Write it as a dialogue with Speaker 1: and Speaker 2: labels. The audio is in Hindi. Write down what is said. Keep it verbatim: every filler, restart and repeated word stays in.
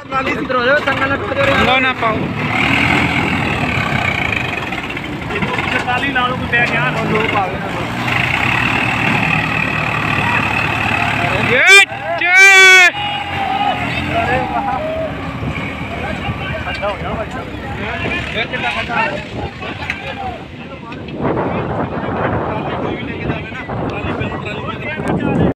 Speaker 1: लो ना पाओ
Speaker 2: चाली ला लो कोई बैग यार लोग आ गए ना
Speaker 1: ये चे
Speaker 2: अरे वाह ठंडा हो गया बच्चा ये कितना ठंडा है कोई भी लेके जावे ना